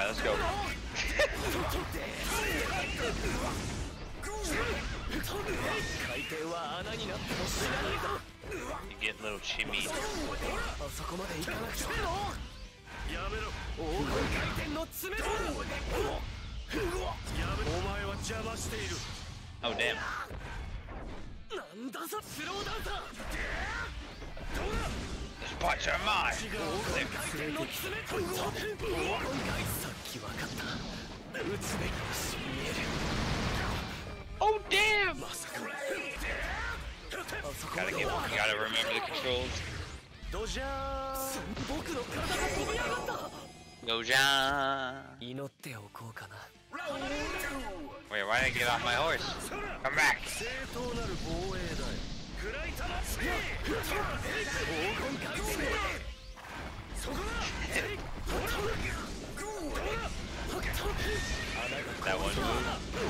Alright, let's go. You get little chimmies. Oh damn. This parts are mine. Oh damn! Gotta remember the controls. Gojan. Wait, why did I get off my horse? Come back. That one move.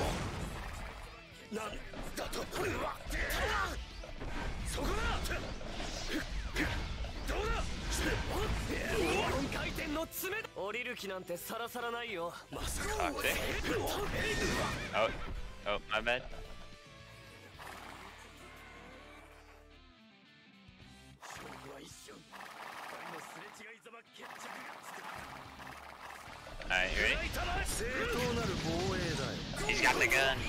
Oh, my bad. Alright, you ready? He's got the gun.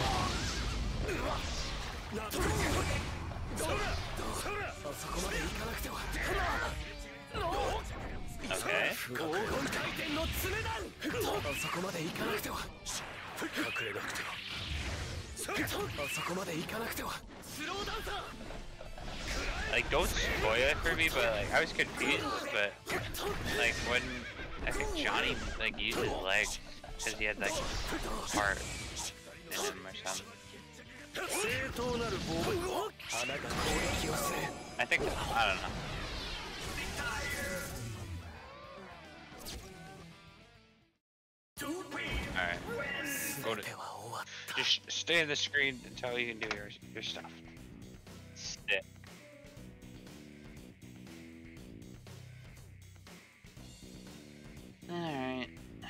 Okay. Like, don't spoil it for me, but like, I was confused, but like when I think Johnny like used his legs because he had like heart in him or something. I think, I don't know. Alright. Go to, just stay on the screen until you can do your stuff. Sit. Alright.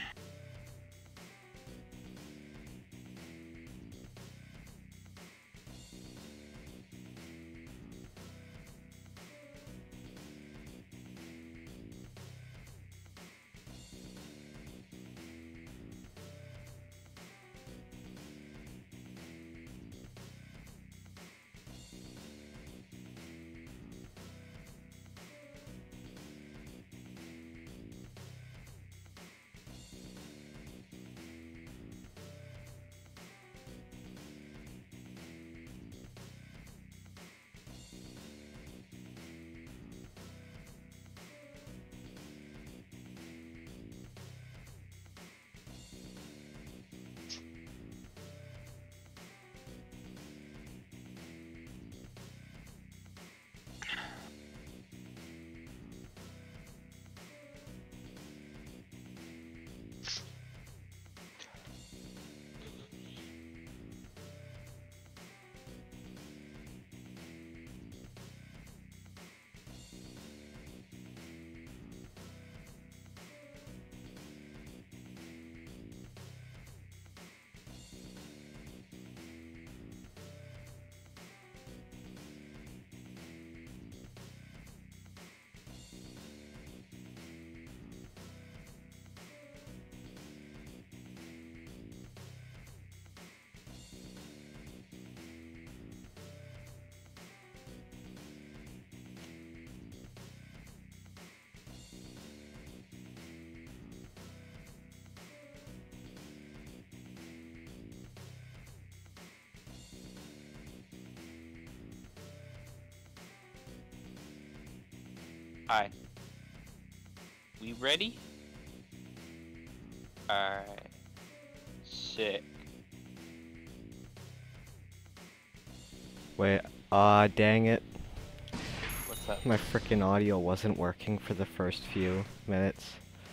Hi. We ready? Alright. Sick. Wait, dang it. What's up? My frickin' audio wasn't working for the first few minutes.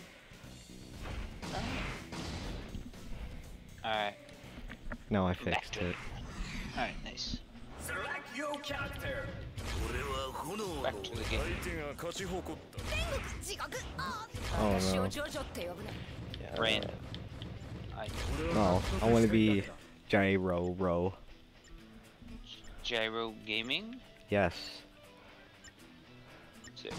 Alright. No, I fixed it. Alright, nice. Select your character. Back to the game. Oh no. Yeah. random. No, I want to be Gyro. Gyro Gaming? Yes. Sick.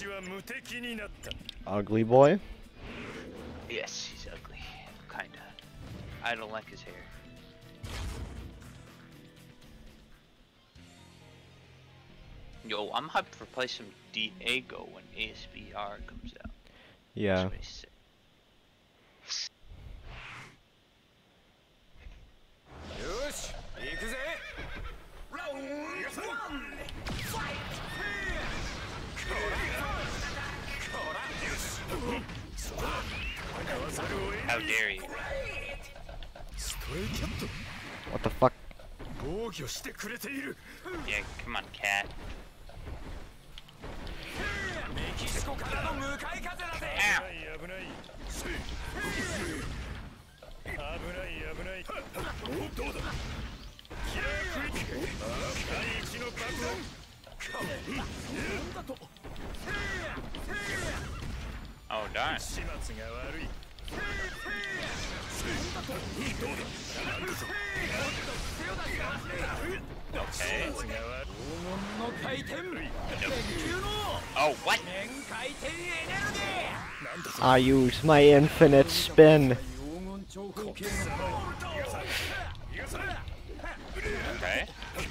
Ugly boy? Yes, he's ugly. Kinda. I don't like his hair. Yo, I'm hyped for play some Diego when ASBR comes out. Yeah. That's what he said. How dare you? What the fuck? Yeah, come on, cat. Ow. Oh darn. Okay. Oh, what? I use my infinite spin. Okay.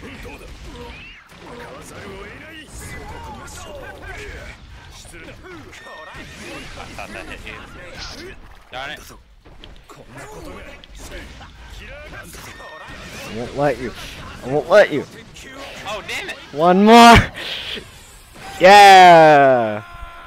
I thought that hit you. Darn it. I won't let you. I won't let you. Oh, damn it. One more. Yeah.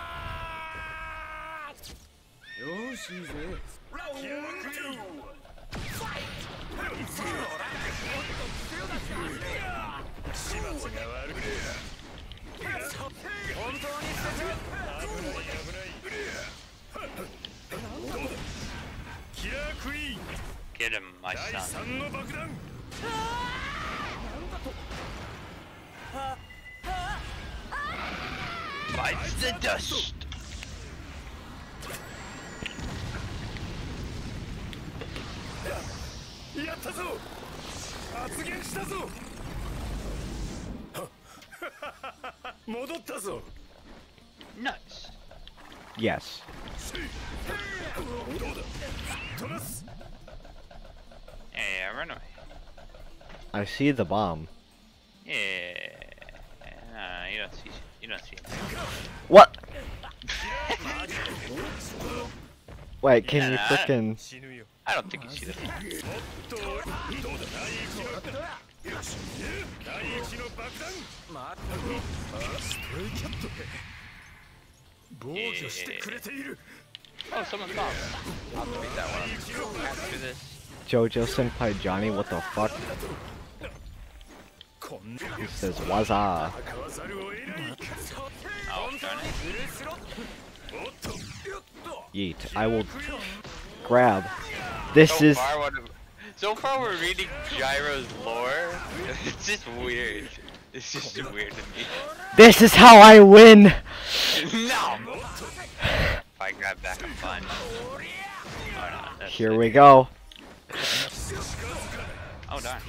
Get him, my son. Bites the dust. Nice. Yes. Yeah, run away. I see the bomb. Yeah. You don't see it. What? Wait, can you Yeah, frickin'... I don't think you see that. Yeah. Oh, someone's bomb. I'll have to beat that one after this. Jojo Senpai Johnny, what the fuck? He says, Waza. Oh, darn it. Yeet. I will grab. This So is... so far we're reading Gyro's lore. It's just weird. It's just weird to me. This is how I win! No! If I grab back a punch. Oh no, that's Here it. we go. Oh darn.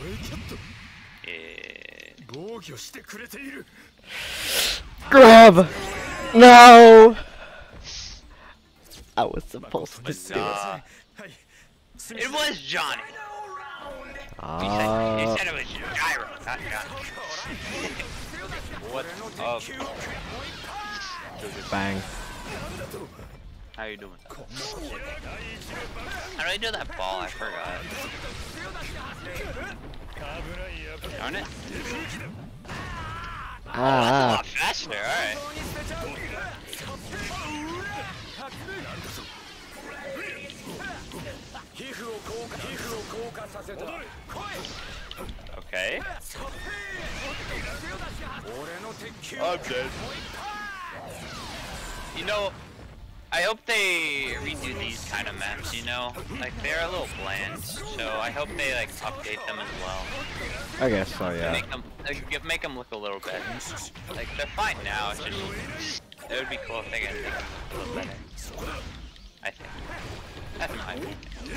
Grab! No! I was supposed to do it. It was Johnny! You said it was Gyro, not Johnny. What up? Bang. How you doing? How do I do that ball? I forgot. Darn it. That's a lot faster, alright. Okay. I'm dead. You know, I hope they redo these kind of maps, you know? Like, they're a little bland, so I hope they, like, update them as well. I guess so, yeah. Make them look a little better. Like, they're fine now, it's just... It would be cool if they could make them a little better. I think. That's I mean,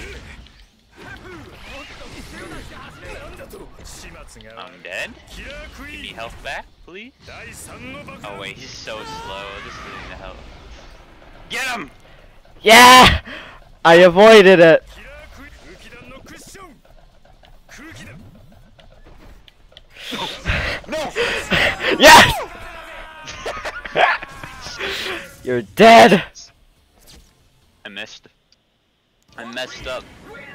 I'm dead. Give me health back, please. Oh wait, he's so slow. This isn't gonna help. Get him! Yeah! I avoided it. No! Yes! You're dead. I missed. I messed up.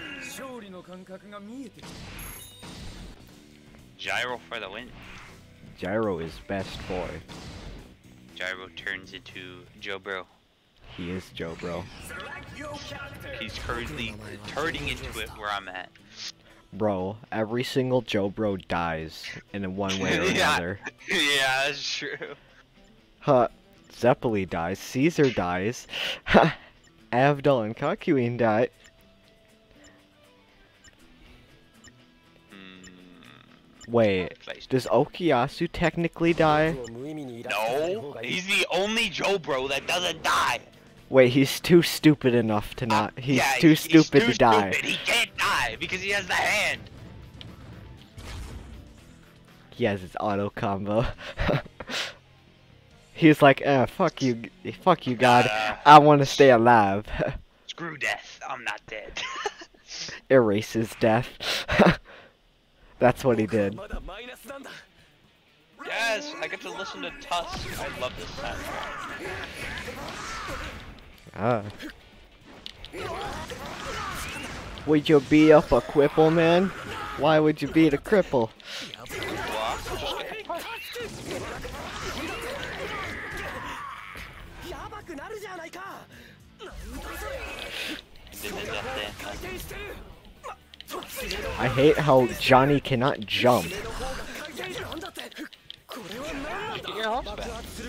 Gyro for the win. Gyro is best boy. Gyro turns into Joe Bro. He is Joe Bro. He's currently turning into it where I'm at. Bro, every single Joe Bro dies in one way or Yeah. another. Yeah, that's true. Huh. Zeppeli dies. Caesar dies. Avdol and Kakuin die. Wait, does Okuyasu technically die? No, he's the only Joe Bro that doesn't die. Wait, he's too stupid enough to not. He's Yeah, too stupid too to die. Stupid. He can't die because he has the hand. He has his auto combo. He's like, fuck you, God. I want to stay alive. Screw death. I'm not dead. Erases death. That's what he did. Yes, I get to listen to Tusk. I love this soundtrack. Ah. Would you beat up a cripple, man? Why would you beat a cripple? I hate how Johnny cannot jump. Get your health back.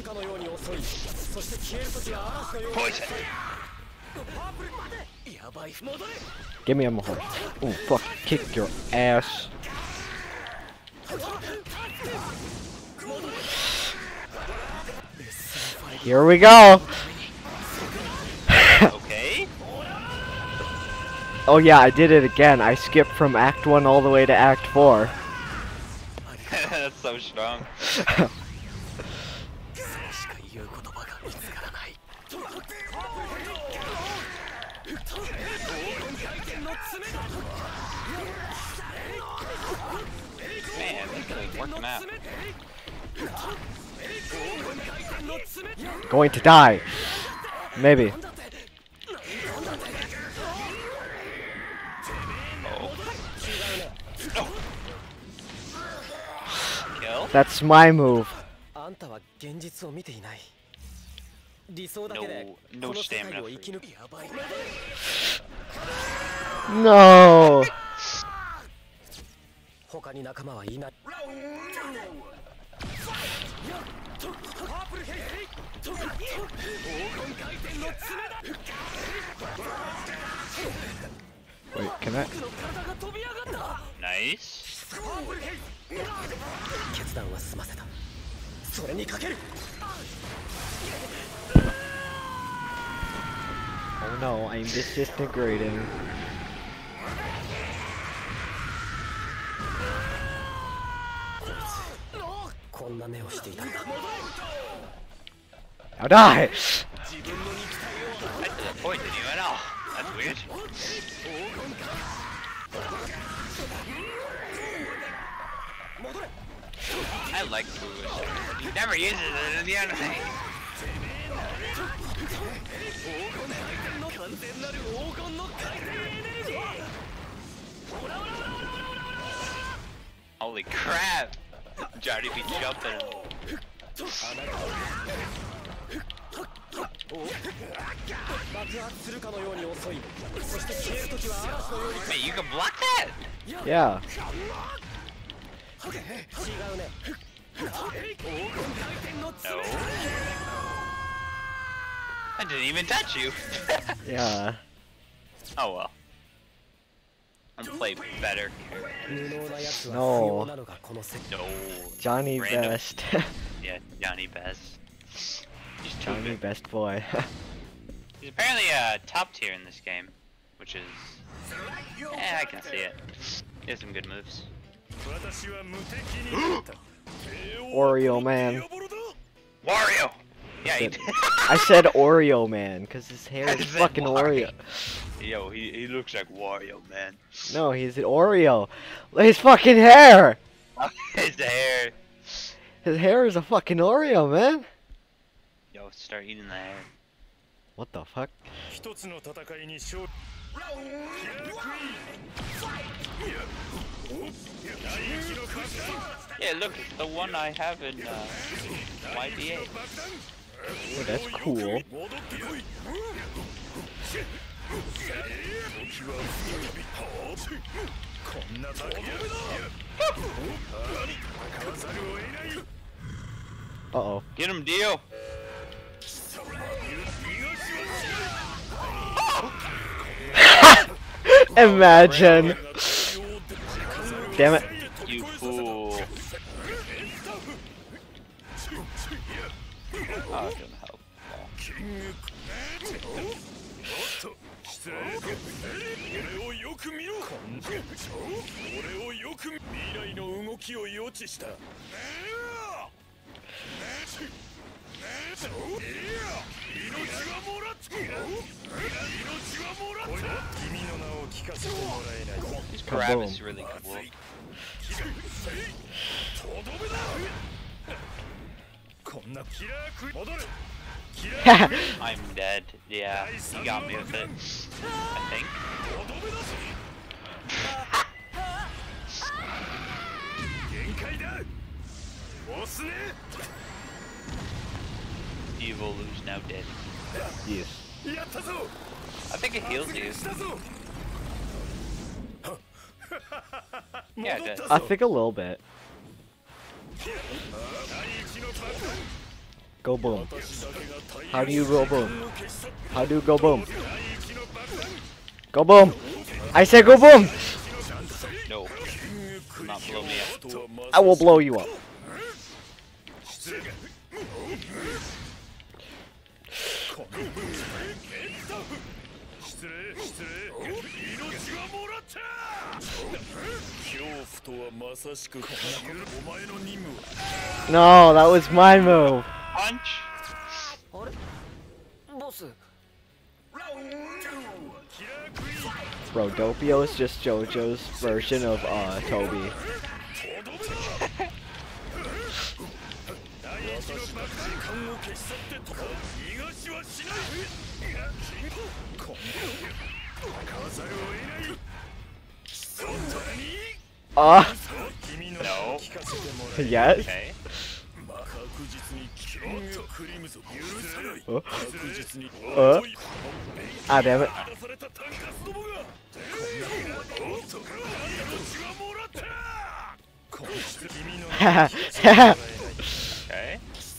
Poison. Give me a more. Oh fuck! Kick your ass. Here we go. Okay. Oh yeah, I did it again. I skipped from Act 1 all the way to Act 4. That's so strong. Man, this thing's working out. Going to die. Maybe. Kill? That's my move. No stamina for you. No. Wait, can I? Nice. Oh no, I'm disintegrating. Now die! That's to the point, didn't you at all? That's weird. I like Fuwa. He never uses it in the anime. Holy crap! Johnny be jumping. Wait, you can block that? Yeah. No. I didn't even touch you. Yeah. Oh well. I'm playing better. No. No. Johnny Random. Best. Yeah, Johnny Best. He's too Johnny good. Best boy. He's apparently top tier in this game. which is, I can see it. He has some good moves. Oreo man. Wario! Yeah, he I said Oreo man, cause his hair I is said fucking Wario. Oreo. Yo, he looks like Wario, man. No, he's an Oreo. His fucking hair! His hair. His hair is a fucking Oreo, man. Yo, start eating the hair. What the fuck? Yeah, look, it's the one I have in YDA. Oh, that's cool. Uh-oh. Get him, Dio! Imagine. Damn it. You fool. Oh, it doesn't help. This grab is really cool. I'm dead. Yeah, he got me with it. I think. Evil who's now dead. Yes. I think it heals you. Yeah, it does. I think a little bit. Go boom. How do you go boom? How do you go boom? Go boom! I said go boom! No. Do not blow me up. I will blow you up. No, that was my move. Punch! Rodopio is just JoJo's version of Toby. No. Yes. Okay. Ah, damn it. Okay.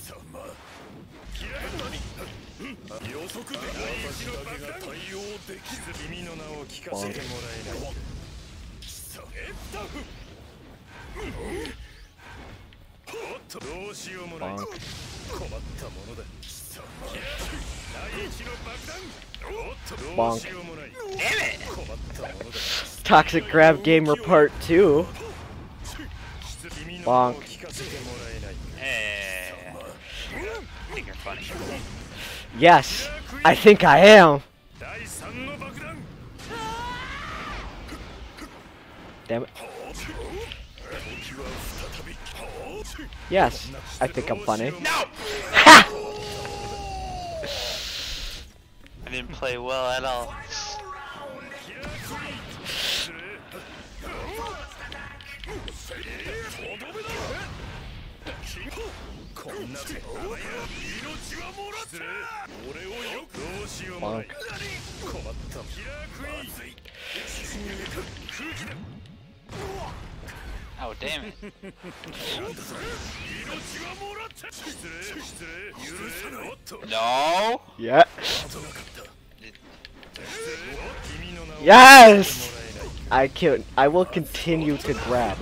Bonk. Damn it! Toxic Grab Gamer Part 2. Bonk. I think you're funny. Yes, I think I am. Damn it. Yes, I think I'm funny. No! I didn't play well at all. Bonk. Oh, damn it. No! Yeah. Yes! I will continue to grab.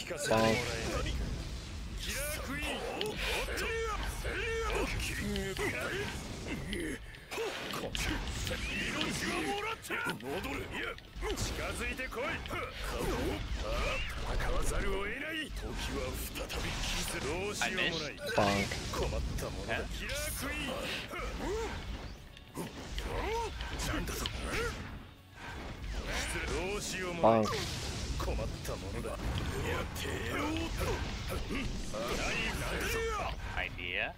Bonk. I missed. Bonk. Bonk. Idea.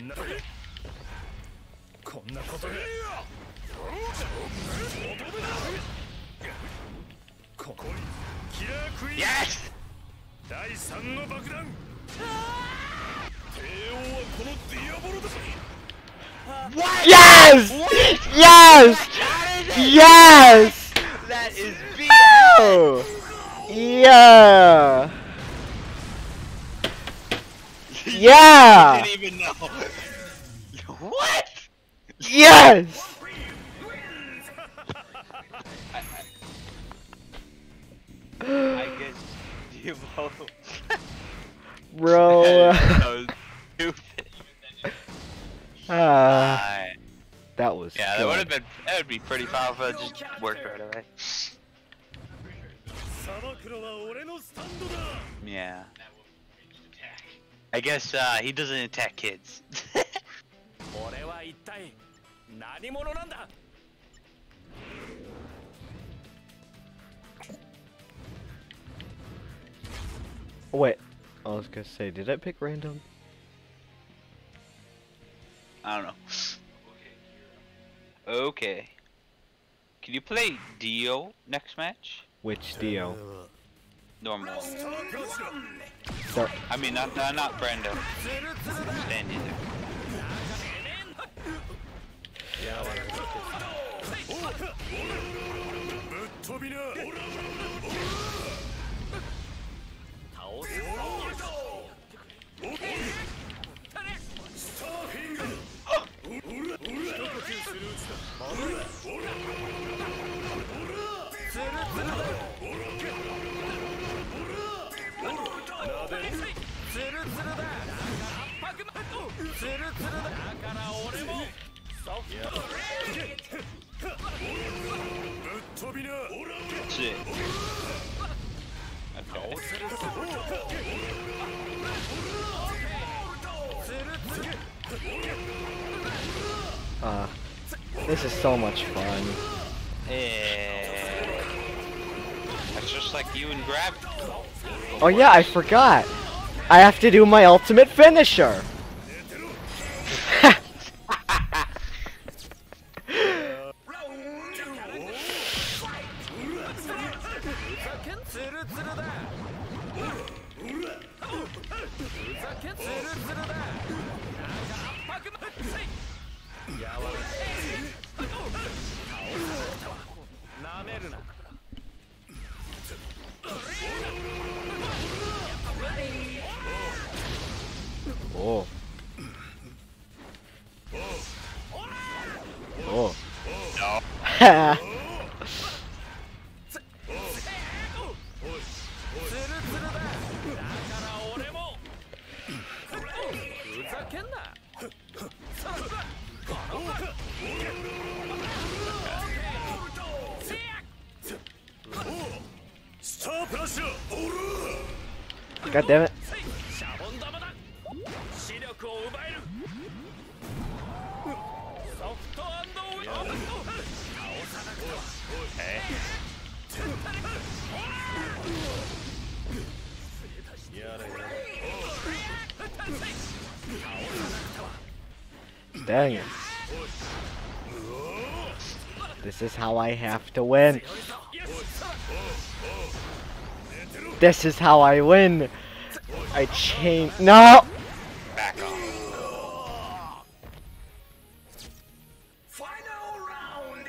Yes! What? Yes! Yes! Yes! That is BS! Oh! Yeah! Yeah! I didn't even know. What? Yes! I guess you both. Bro. That was stupid. That was Yeah, good. that would be pretty powerful. It just worked right away. Yeah. I guess he doesn't attack kids. Wait, I was gonna say, did I pick random? I don't know. Okay. Can you play Dio next match? Which Dio? Normal. So, I mean, not Brando. Stand either. Shit. Okay. this is so much fun. Yeah. That's just like you and Gravity. Oh yeah, I forgot. I have to do my ultimate finisher. Oh. Oh. No. God damn it. Okay. Dang it. This is how I have to win. This is how I win. I change. No! Back off. Final round.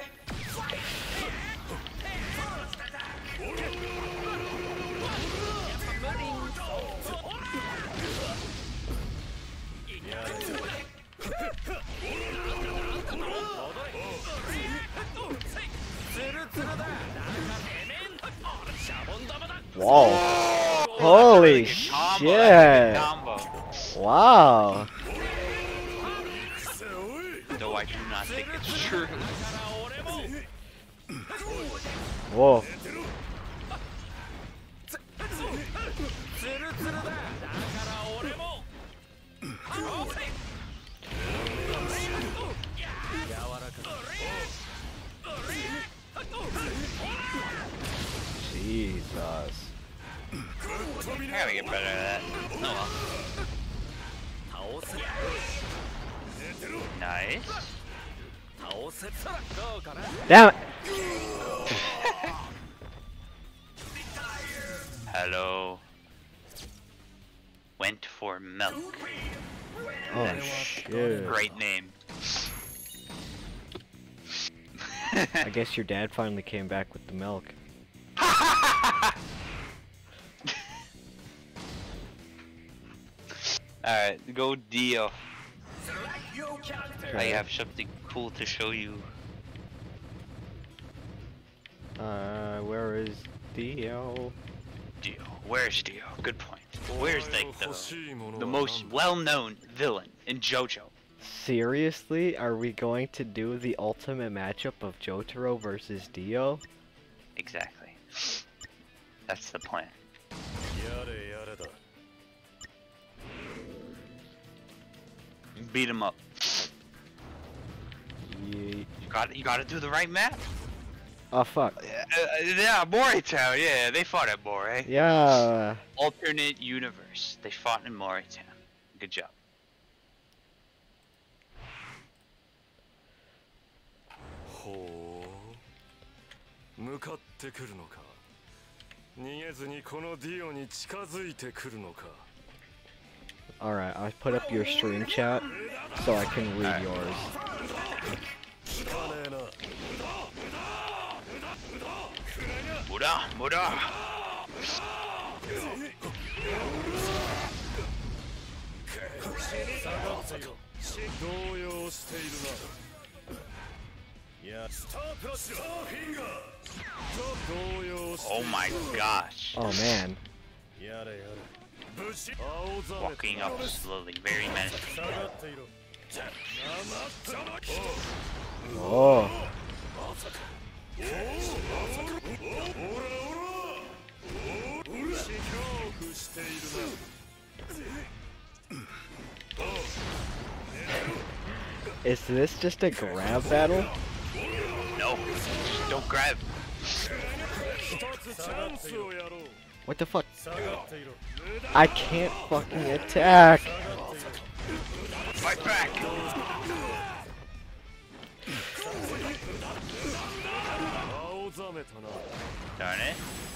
Whoa. Holy Combo, shit. that's a good combo. Wow. Though I do not think it's true. Whoa. Jesus. I gotta get better at that. Oh well. Nice. Damn it! Hello. Went for milk. Oh shit. Great name. I guess your dad finally came back with the milk. Alright, go Dio. Select your character. I have something cool to show you. Where is Dio? Dio. Where's Dio? Good point. Where's like the most well-known villain in JoJo? Seriously? Are we going to do the ultimate matchup of Jotaro versus Dio? Exactly. That's the plan. Beat him up. Yeet. You gotta do the right map. Oh fuck. Yeah, Moritown. Yeah, they fought at Moray. Yeah. Alternate universe. They fought in Moritown. Good job. Alright, I put up your stream chat so I can read yours. Muda, Muda. Oh my gosh. Oh man. Walking up slowly, very menacing. Oh. Is this just a grab battle? No, don't grab. What the fuck? I can't fucking attack. Fight back. Darn it.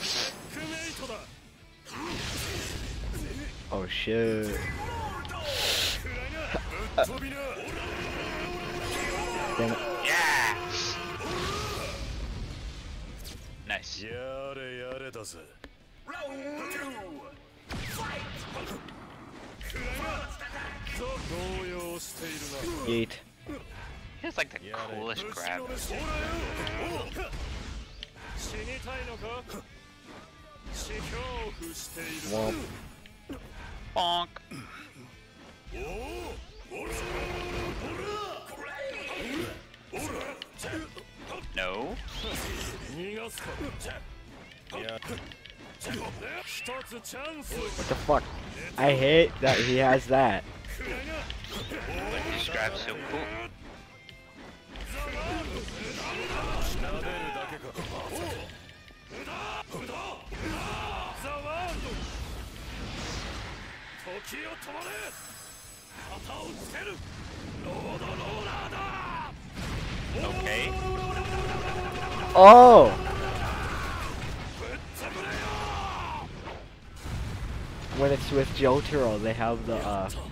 Oh shit. Damn it. Yeah. Nice. Round 2. Fight. Yeet. He has like the coolest grab. Womp. Bonk. No. What the fuck? I hate that he has that. But his grab's so cool. Okay. Oh! When it's with Jotaro, they have the,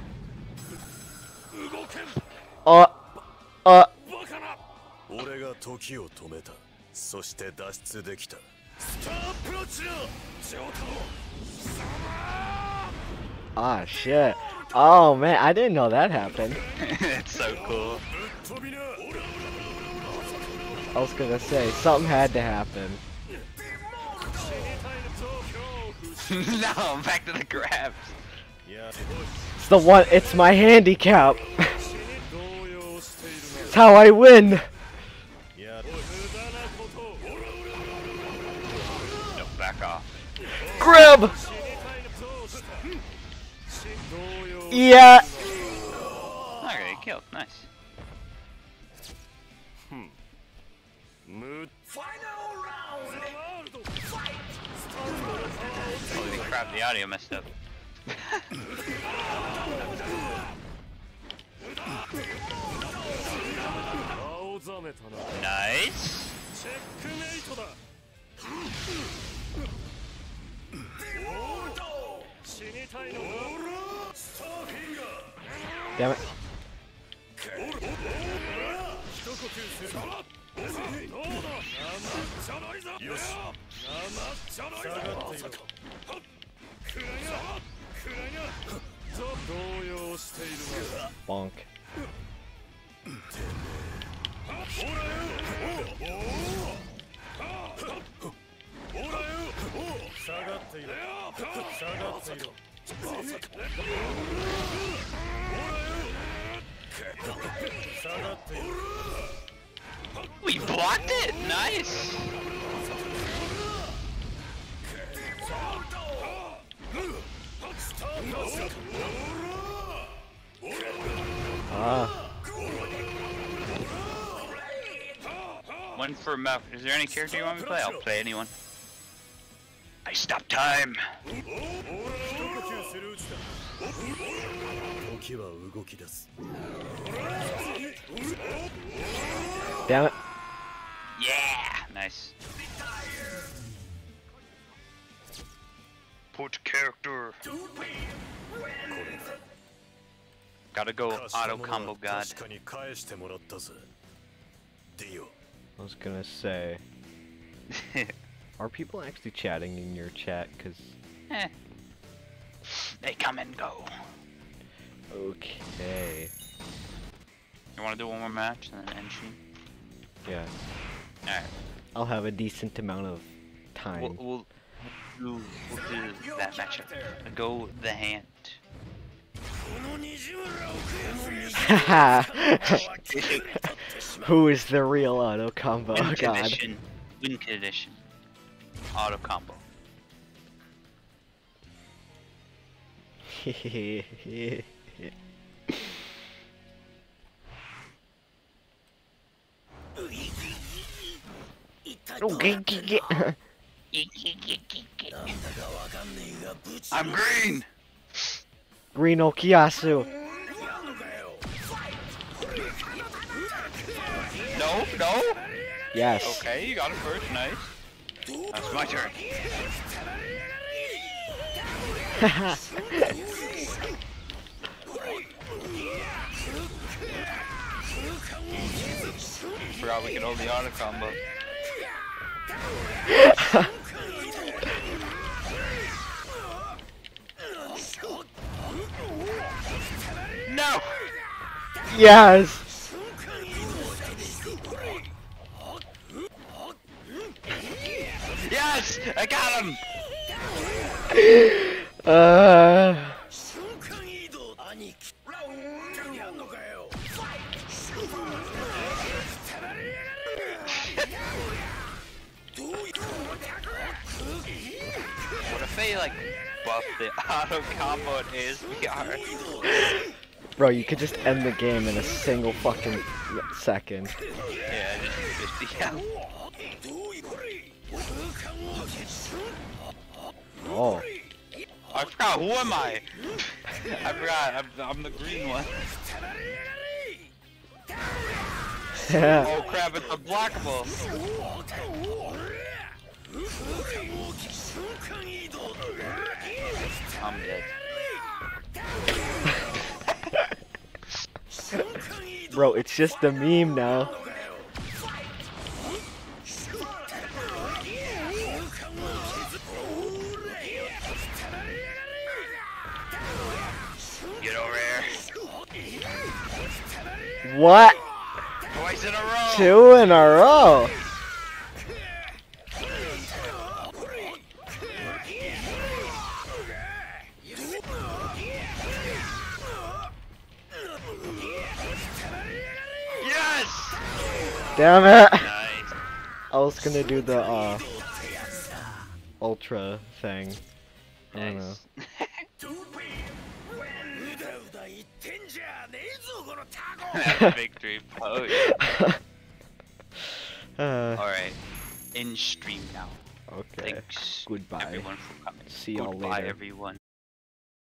Ah, shit. Oh, man, I didn't know that happened. It's so cool. I was gonna say, something had to happen. No, back to the grabs. It's the one, it's my handicap. It's how I win. Grab! Yeah! Okay, killed. Nice. Final round. Fight. Holy crap, the audio messed up. Nice. Damn it. Bonk. We blocked it. Nice. Ah. One for Mouth. Is there any character you want me to play? I'll play anyone. I stopped time. Damn it. Yeah. Nice. Put character. Gotta go auto combo god. I was gonna say, are people actually chatting in your chat? Cause Eh. They come and go. okay, You wanna do one more match and then end stream? yeah, Alright. I'll have a decent amount of time. We'll do that matchup. Go the hand. Who is the real auto combo? Win Oh god. condition. Win condition. Auto combo. I'm green! Green Okiasu. No, no? Yes. Okay, you got it first, nice. That's my turn. Forgot we could hold the auto combo. No! Yes. Yes! I got him! What if they like buff the auto combo at ASBR? Bro, you could just end the game in a single fucking second. Yeah, just yeah. Oh. I forgot, who am I? I forgot, I'm the green one. Oh crap, it's unblockable. I'm dead. Bro, it's just a meme now. Get over here. What? Twice in a row. 2 in a row. Yes! Damn it. Nice. I was gonna do the ultra thing. I don't know. Nice. うだうだ言ってんじゃねえぞこのタコ Victory pose. Alright. In stream now. Okay. Thanks Goodbye. everyone for coming. See y'all Goodbye later. everyone.